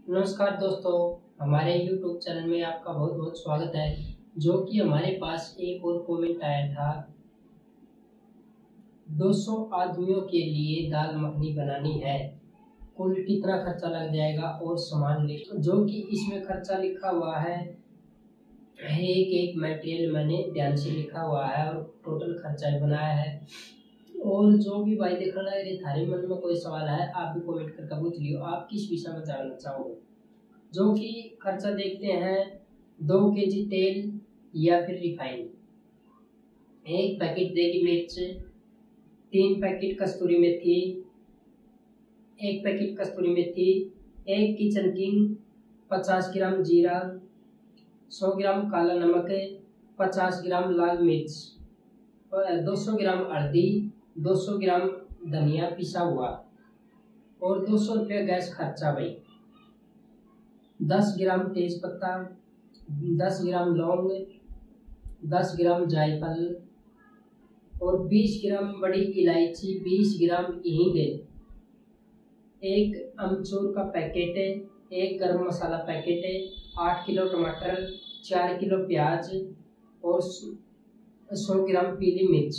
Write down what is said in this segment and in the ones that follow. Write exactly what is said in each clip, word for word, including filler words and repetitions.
नमस्कार दोस्तों, हमारे यूट्यूब चैनल में आपका बहुत बहुत स्वागत है। जो कि हमारे पास एक और कमेंट आया था, दो सौ आदमियों के लिए दाल मखनी बनानी है, कुल कितना खर्चा लग जाएगा और सामान लिस्ट। जो कि इसमें खर्चा लिखा हुआ है, एक एक मटेरियल मैंने ध्यान से लिखा हुआ है और टोटल खर्चा भी बनाया है। और जो भी भाई देख रहा है, थारे मन में कोई सवाल है आप भी कमेंट करके पूछ लियो, आप किस विषय में जानना चाहोगे। जो कि खर्चा देखते हैं, दो केजी तेल या फिर रिफाइंड, एक पैकेट देगी मिर्च, तीन पैकेट कस्तूरी मेथी, एक पैकेट कस्तूरी मेथी, एक किचन किंग, पचास ग्राम जीरा, सौ ग्राम काला नमक, पचास ग्राम लाल मिर्च, दो सौ ग्राम हल्दी, दो सौ ग्राम धनिया पिसा हुआ और दो सौ रुपया गैस खर्चा भाई। दस ग्राम तेज पत्ता, दस ग्राम लौंग, दस ग्राम जायफल और बीस ग्राम बड़ी इलायची, बीस ग्राम हींग, एक अमचूर का पैकेट है, एक गरम मसाला पैकेट है, आठ किलो टमाटर, चार किलो प्याज और सौ ग्राम पीली मिर्च,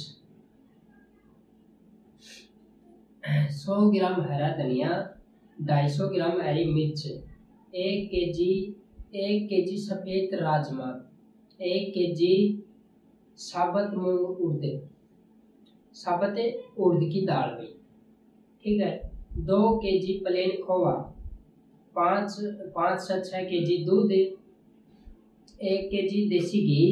सौ ग्राम हरा धनिया, ढाई सौ ग्राम हरी मिर्च, एक केजी एक केजी सफेद राजमा, एक केजी साबुत मूंग उड़द साबुत उड़द की दाल भी, ठीक है। दो केजी प्लेन खोवा, पाँच पाँच से छः केजी दूध, एक केजी देसी घी,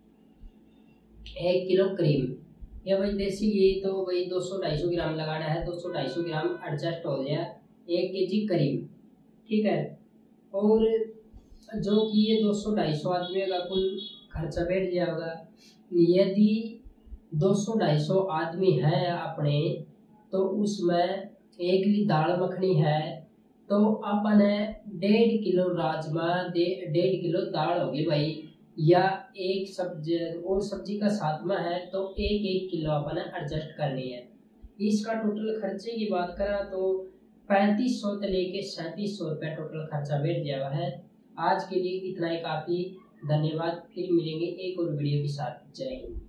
एक किलो क्रीम। या भाई देसी घी तो भाई दो सौ ढाई सौ ग्राम लगाना है, दो सौ ढाई सौ ग्राम एडजस्ट हो जाए, एक केजी क्रीम, ठीक है। और जो कि ये दो सौ ढाई सौ आदमी का कुल खर्चा बैठ जाएगा। यदि दो सौ ढाई सौ आदमी है अपने, तो उसमें एक ली दाल मखनी है, तो अपन डेढ़ किलो राजमा, डेढ़ किलो दाल होगी भाई, या एक सब्जी और सब्जी का साथ में है तो एक एक किलो अपन एडजस्ट करनी है। इसका टोटल खर्चे की बात करा तो पैंतीस सौ से लेके सैंतीस सौ रुपया टोटल खर्चा बैठ गया है। आज के लिए इतना ही काफ़ी, धन्यवाद। फिर मिलेंगे एक और वीडियो के साथ। जय हिंद।